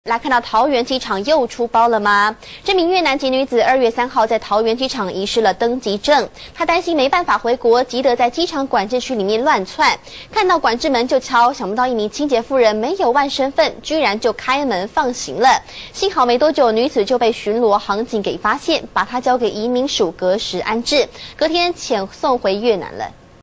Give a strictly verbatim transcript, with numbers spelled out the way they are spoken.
来看到桃园机场又出包了吗？这名越南籍女子二月三号在桃园机场遗失了登机证，她担心没办法回国，急得在机场管制区里面乱窜，看到管制门就敲，想不到一名清洁妇人没有换身份，居然就开门放行了。幸好没多久，女子就被巡逻航警给发现，把她交给移民署隔时安置，隔天遣送回越南了。